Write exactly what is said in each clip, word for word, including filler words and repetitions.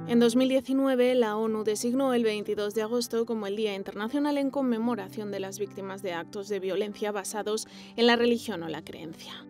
En dos mil diecinueve, la ONU designó el veintidós de agosto como el Día Internacional en conmemoración de las víctimas de actos de violencia basados en la religión o la creencia.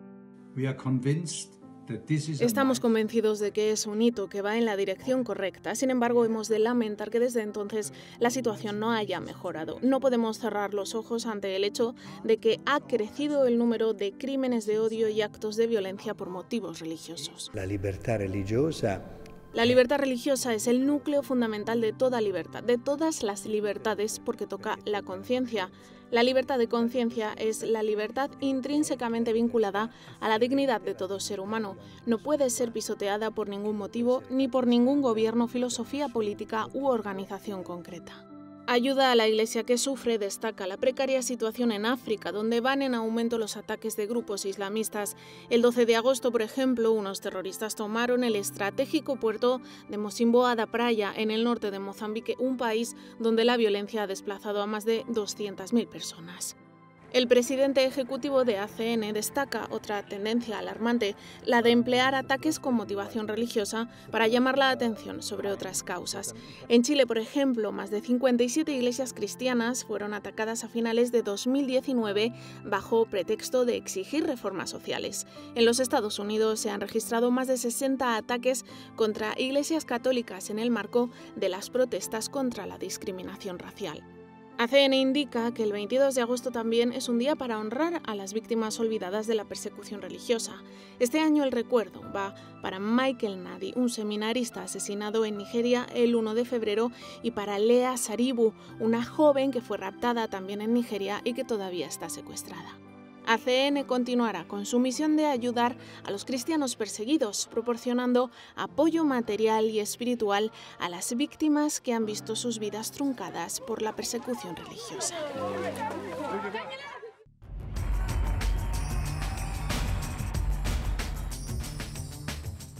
Estamos convencidos de que es un hito que va en la dirección correcta. Sin embargo, hemos de lamentar que desde entonces la situación no haya mejorado. No podemos cerrar los ojos ante el hecho de que ha crecido el número de crímenes de odio y actos de violencia por motivos religiosos. La libertad religiosa La libertad religiosa es el núcleo fundamental de toda libertad, de todas las libertades, porque toca la conciencia. La libertad de conciencia es la libertad intrínsecamente vinculada a la dignidad de todo ser humano. No puede ser pisoteada por ningún motivo ni por ningún gobierno, filosofía política u organización concreta. Ayuda a la Iglesia que sufre destaca la precaria situación en África, donde van en aumento los ataques de grupos islamistas. El doce de agosto, por ejemplo, unos terroristas tomaron el estratégico puerto de Mocimboa da Praia, en el norte de Mozambique, un país donde la violencia ha desplazado a más de doscientas mil personas. El presidente ejecutivo de A C N destaca otra tendencia alarmante, la de emplear ataques con motivación religiosa para llamar la atención sobre otras causas. En Chile, por ejemplo, más de cincuenta y siete iglesias cristianas fueron atacadas a finales de dos mil diecinueve bajo pretexto de exigir reformas sociales. En los Estados Unidos se han registrado más de sesenta ataques contra iglesias católicas en el marco de las protestas contra la discriminación racial. A C N indica que el veintidós de agosto también es un día para honrar a las víctimas olvidadas de la persecución religiosa. Este año el recuerdo va para Michael Nadi, un seminarista asesinado en Nigeria el uno de febrero, y para Lea Saribu, una joven que fue raptada también en Nigeria y que todavía está secuestrada. A C N continuará con su misión de ayudar a los cristianos perseguidos, proporcionando apoyo material y espiritual a las víctimas que han visto sus vidas truncadas por la persecución religiosa.